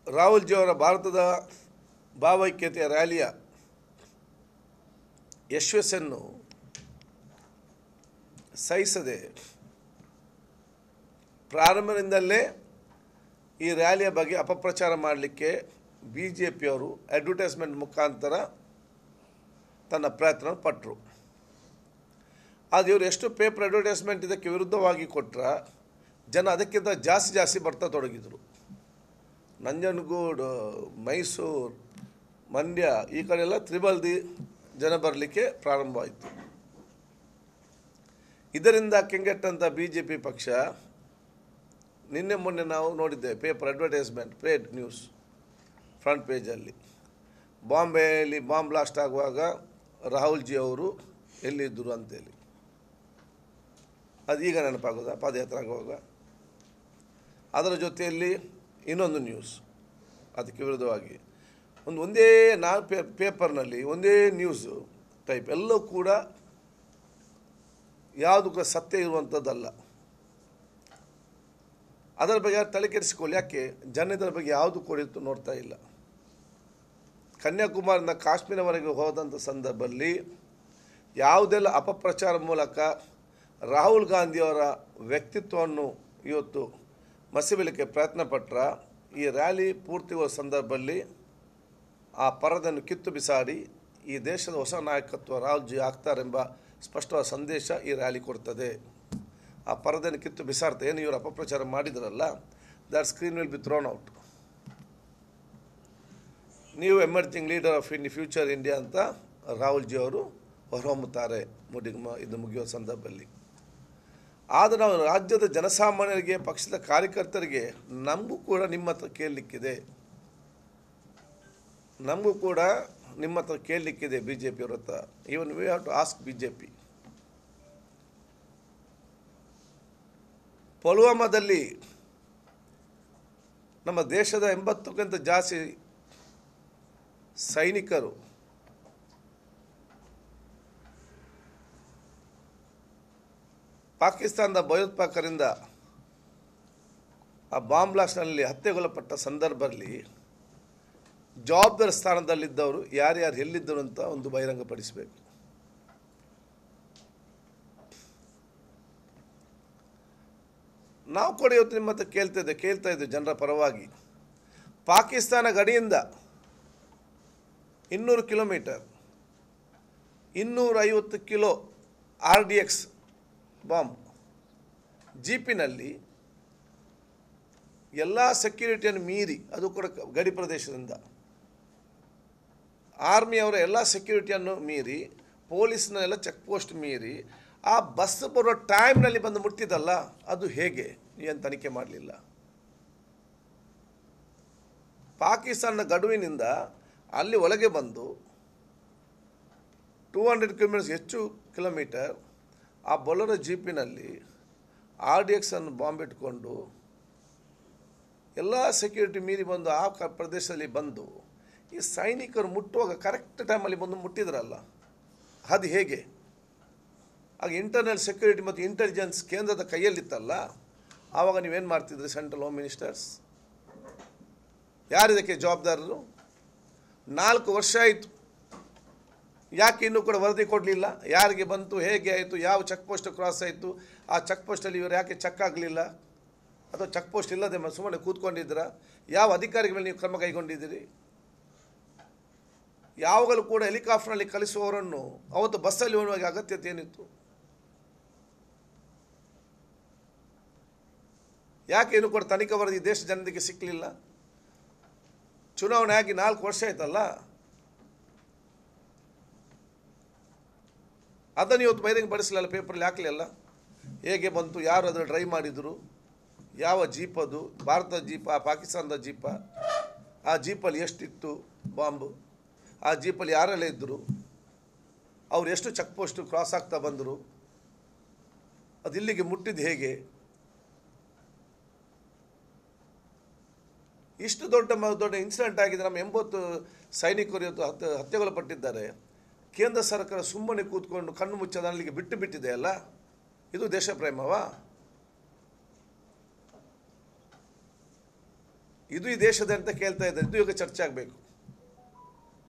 Rahul G ಅವರ ಭಾರತದ ಭಾವೈಕ್ಯತೆಯ ರ್ಯಾಲಿಯ ಯಶಸ್ಸನ್ನು ಸಹಿಸದೆ ಪ್ರಾರಂಭದಿಂದಲೇ ಈ ರ್ಯಾಲಿಯ ಬಗ್ಗೆ ಅಪಪ್ರಚಾರ ಮಾಡಲಿಕ್ಕೆ ಬಿಜೆಪಿಯವರು ಅಡ್ವರ್ಟೈಸ್ಮೆಂಟ್ ಮುಖಾಂತರ ತನ್ನ ಪ್ರಯತ್ನ ಪಟ್ಟರು. ಅದು ಇವರು ಎಷ್ಟು ಪೇಪರ್ ಅಡ್ವರ್ಟೈಸ್ಮೆಂಟ್ ಇದಕ್ಕೆ ವಿರುದ್ಧವಾಗಿ ಕೊಟ್ಟರ ಜನ ಅದಕ್ಕಿಂತ ಜಾಸ್ತಿ ಬರ್ತಾ ತೊಡಗಿದರು. ನಂಜನಗೂಡು, ಮೈಸೂರು, ಮಂಡ್ಯ ಈ ಕಡೆಯೆಲ್ಲ ತ್ರಿಬಲ್ದಿ ಜನ ಬರಲಿಕ್ಕೆ ಪ್ರಾರಂಭವಾಯಿತು. ಇದರಿಂದ ಕೆಂಗೆಟ್ಟಂಥ BJP ಪಕ್ಷ ನಿನ್ನೆ ಮೊನ್ನೆ ನಾವು ನೋಡಿದ್ದೇವೆ paper advertisement, paid news front ಪೇಜಲ್ಲಿ ಬಾಂಬೆಯಲ್ಲಿ ಬಾಂಬ್ ಬ್ಲಾಸ್ಟ್ ಆಗುವಾಗ ರಾಹುಲ್ ಜಿ ಅವರು ಎಲ್ಲಿದ್ದರು ಅಂತೇಳಿ. ಅದು ಈಗ ನೆನಪಾಗೋದ ಪಾದಯಾತ್ರೆ ಆಗುವಾಗ. ಅದರ ಜೊತೆಯಲ್ಲಿ ಇನ್ನೊಂದು ನ್ಯೂಸ್ ಅದಕ್ಕೆ ವಿರುದ್ಧವಾಗಿ ಒಂದೇ ಪೇಪರ್ನಲ್ಲಿ ಒಂದೇ ನ್ಯೂಸು ಟೈಪ್ ಎಲ್ಲವೂ ಕೂಡ ಯಾವುದಕ್ಕೂ ಸತ್ಯ ಇರುವಂಥದ್ದಲ್ಲ. ಅದರ ಬಗ್ಗೆ ತಲೆ ಕೆಡಿಸಿಕೊಳ್ಳಿ. ಯಾಕೆ ಜನ ಇದರ ಬಗ್ಗೆ ಯಾವುದು ಕೂಡ ನೋಡ್ತಾ ಇಲ್ಲ. ಕನ್ಯಾಕುಮಾರಿಯಿಂದ ಕಾಶ್ಮೀರವರೆಗೆ ಹೋದಂಥ ಸಂದರ್ಭದಲ್ಲಿ ಯಾವುದೆಲ್ಲ ಅಪಪ್ರಚಾರ ಮೂಲಕ ರಾಹುಲ್ ಗಾಂಧಿಯವರ ವ್ಯಕ್ತಿತ್ವವನ್ನು ಇವತ್ತು ಮಸಿಬಲಿಕ್ಕೆ ಪ್ರಯತ್ನ ಪಟ್ಟರ, ಈ ರ್ಯಾಲಿ ಪೂರ್ತಿಗೊಳ್ಳುವ ಸಂದರ್ಭದಲ್ಲಿ ಆ ಪರದೆಯನ್ನು ಕಿತ್ತು ಬಿಸಾಡಿ ಈ ದೇಶದ ಹೊಸ ನಾಯಕತ್ವ ರಾಹುಲ್ ಜಿ ಆಗ್ತಾರೆಂಬ ಸ್ಪಷ್ಟವಾದ ಸಂದೇಶ ಈ ರ್ಯಾಲಿ ಕೊಡ್ತದೆ. ಆ ಪರದೆಯನ್ನು ಕಿತ್ತು ಬಿಸಾಡ್ತಾ ಏನು ಇವರು ಅಪಪ್ರಚಾರ ಮಾಡಿದ್ರಲ್ಲ, that screen will be thrown out. ನೀವು emerging leader of future India ಅಂತ ರಾಹುಲ್ ಜಿ ಅವರು ಹೊರಹೊಮ್ಮುತ್ತಾರೆ ಇದು ಮುಗಿಯುವ ಸಂದರ್ಭದಲ್ಲಿ. ಆದರೆ ನಾವು ರಾಜ್ಯದ ಜನಸಾಮಾನ್ಯರಿಗೆ, ಪಕ್ಷದ ಕಾರ್ಯಕರ್ತರಿಗೆ ನಮಗೂ ಕೂಡ ನಿಮ್ಮ ಹತ್ರ ಕೇಳಲಿಕ್ಕಿದೆ, BJP ಅವ್ರ ಹತ್ರ. Even we have to ask BJP. ಪುಲ್ವಾಮಾದಲ್ಲಿ ನಮ್ಮ ದೇಶದ 80ಕ್ಕಿಂತ ಜಾಸ್ತಿ ಸೈನಿಕರು ಪಾಕಿಸ್ತಾನದ ಭಯೋತ್ಪಾದಕರಿಂದ ಆ ಬಾಂಬ್ ಬ್ಲಾಸ್ಟ್ನಲ್ಲಿ ಹತ್ಯೆಗೊಳಪಟ್ಟ ಸಂದರ್ಭದಲ್ಲಿ ಜವಾಬ್ದಾರಿ ಸ್ಥಾನದಲ್ಲಿದ್ದವರು ಯಾರ್ಯಾರು ಎಲ್ಲಿದ್ದರು ಅಂತ ಒಂದು ಬಹಿರಂಗಪಡಿಸಬೇಕು. ನಾವು ಕೂಡ ಇವತ್ತು ನಿಮ್ಮ ಹತ್ರ ಕೇಳ್ತಾ ಇದ್ದೇವೆ ಜನರ ಪರವಾಗಿ. ಪಾಕಿಸ್ತಾನ ಗಡಿಯಿಂದ 200 ಕಿಲೋಮೀಟರ್ 250 ಕಿಲೋ RDX ಬಾಂಬ್ ಜೀಪಿನಲ್ಲಿ ಎಲ್ಲ ಸೆಕ್ಯೂರಿಟಿಯನ್ನು ಮೀರಿ, ಅದು ಕೂಡ ಗಡಿ ಪ್ರದೇಶದಿಂದ ಆರ್ಮಿಯವರ ಎಲ್ಲ ಸೆಕ್ಯೂರಿಟಿಯನ್ನು ಮೀರಿ, ಪೊಲೀಸ್ನ ಎಲ್ಲ ಚೆಕ್ ಪೋಸ್ಟ್ ಮೀರಿ ಆ ಬಸ್ ಬರೋ ಟೈಮ್ನಲ್ಲಿ ಬಂದು ಮುಟ್ಟಿದಲ್ಲ, ಅದು ಹೇಗೆ ಏನು ತನಿಖೆ ಮಾಡಲಿಲ್ಲ? ಪಾಕಿಸ್ತಾನದ ಗಡುವಿನಿಂದ ಅಲ್ಲಿ ಒಳಗೆ ಬಂದು 200 ಕಿಲೋಮೀಟರ್ಸ್ ಹೆಚ್ಚು ಕಿಲೋಮೀಟರ್ ಆ ಬೊಲೊರೋ ಜೀಪಿನಲ್ಲಿ RDX ಅನ್ನು ಬಾಂಬ್ ಇಟ್ಕೊಂಡು ಎಲ್ಲ ಸೆಕ್ಯೂರಿಟಿ ಮೀರಿ ಬಂದು ಆ ಪ್ರದೇಶದಲ್ಲಿ ಬಂದು ಈ ಸೈನಿಕರು ಮುಟ್ಟುವಾಗ ಕರೆಕ್ಟ್ ಟೈಮಲ್ಲಿ ಬಂದು ಮುಟ್ಟಿದ್ರಲ್ಲ, ಅದು ಹೇಗೆ? ಆಗ ಇಂಟರ್ನಲ್ ಸೆಕ್ಯೂರಿಟಿ ಮತ್ತು ಇಂಟೆಲಿಜೆನ್ಸ್ ಕೇಂದ್ರದ ಕೈಯಲ್ಲಿತ್ತಲ್ಲ, ಆವಾಗ ನೀವೇನು ಮಾಡ್ತಿದ್ರಿ? ಸೆಂಟ್ರಲ್ ಹೋಮ್ ಮಿನಿಸ್ಟರ್ಸ್ ಯಾರಿದಕ್ಕೆ ಜವಾಬ್ದಾರರು? 4 ವರ್ಷ ಆಯಿತು, ಯಾಕೆ ಇನ್ನೂ ಕೂಡ ವರದಿ ಕೊಡಲಿಲ್ಲ? ಯಾರಿಗೆ ಬಂತು, ಹೇಗೆ ಆಯಿತು, ಯಾವ ಚೆಕ್ ಪೋಸ್ಟ್ ಕ್ರಾಸ್ ಆಯಿತು, ಆ ಚೆಕ್ ಪೋಸ್ಟಲ್ಲಿ ಇವರು ಯಾಕೆ ಚೆಕ್ ಆಗಲಿಲ್ಲ? ಅಥವಾ ಚೆಕ್ ಪೋಸ್ಟ್ ಇಲ್ಲದೆ ಸುಮ್ಮನೆ ಕೂತ್ಕೊಂಡಿದ್ದೀರಾ? ಯಾವ ಅಧಿಕಾರಿಗಳ ಮೇಲೆ ನೀವು ಕ್ರಮ ಕೈಗೊಂಡಿದ್ದೀರಿ? ಯಾವಾಗಲೂ ಕೂಡ ಹೆಲಿಕಾಪ್ಟರ್ನಲ್ಲಿ ಕಳಿಸುವವರನ್ನು ಅವತ್ತು ಬಸ್ಸಲ್ಲಿ ಹೋಗುವಾಗ ಅಗತ್ಯತೆ ಏನಿತ್ತು? ಯಾಕೆ ಇನ್ನೂ ಕೂಡ ತನಿಖಾ ವರದಿ ದೇಶ ಜನತೆಗೆ ಸಿಕ್ಕಲಿಲ್ಲ? ಚುನಾವಣೆ ಆಗಿ 4 ವರ್ಷ ಆಯ್ತಲ್ಲ, ಅದನ್ನು ಇವತ್ತು ಬಹಿರಂಗಪಡಿಸಲಿಲ್ಲ, ಪೇಪರಲ್ಲಿ ಹಾಕಲಿಲ್ಲ. ಹೇಗೆ ಬಂತು, ಯಾರು ಅದನ್ನು ಡ್ರೈವ್ ಮಾಡಿದರು, ಯಾವ ಜೀಪ್ ಅದು, ಭಾರತದ ಜೀಪ, ಪಾಕಿಸ್ತಾನದ ಜೀಪ, ಆ ಜೀಪಲ್ಲಿ ಎಷ್ಟಿತ್ತು ಬಾಂಬು, ಆ ಜೀಪಲ್ಲಿ ಯಾರೆಲ್ಲ ಇದ್ದರು, ಅವ್ರು ಎಷ್ಟು ಚೆಕ್ ಪೋಸ್ಟು ಕ್ರಾಸ್ ಆಗ್ತಾ ಬಂದರು, ಅದು ಇಲ್ಲಿಗೆ ಮುಟ್ಟಿದ್ದು ಹೇಗೆ? ಇಷ್ಟು ದೊಡ್ಡ ಇನ್ಸಿಡೆಂಟ್ ಆಗಿದೆ. ನಮ್ಮ 80 ಸೈನಿಕರು ಇವತ್ತು ಹತ್ಯೆಗೊಳಪಟ್ಟಿದ್ದಾರೆ. ಕೇಂದ್ರ ಸರ್ಕಾರ ಸುಮ್ಮನೆ ಕೂತ್ಕೊಂಡು ಕಣ್ಣು ಮುಚ್ಚದ ಅಲ್ಲಿಗೆ ಬಿಟ್ಟಿದೆ ಅಲ್ಲ, ಇದು ದೇಶ ಪ್ರೇಮವಾ? ಇದು ಈ ದೇಶದ ಅಂತ ಕೇಳ್ತಾ ಇದ್ದಾರೆ. ಇದು ಈಗ ಚರ್ಚೆ ಆಗಬೇಕು.